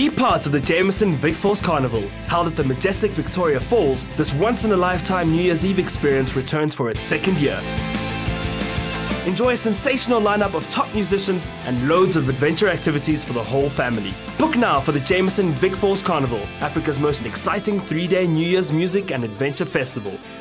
Be part of the Jameson Vic Falls Carnival. Held at the majestic Victoria Falls, this once-in-a-lifetime New Year's Eve experience returns for its second year. Enjoy a sensational lineup of top musicians and loads of adventure activities for the whole family. Book now for the Jameson Vic Falls Carnival, Africa's most exciting 3-day New Year's music and adventure festival.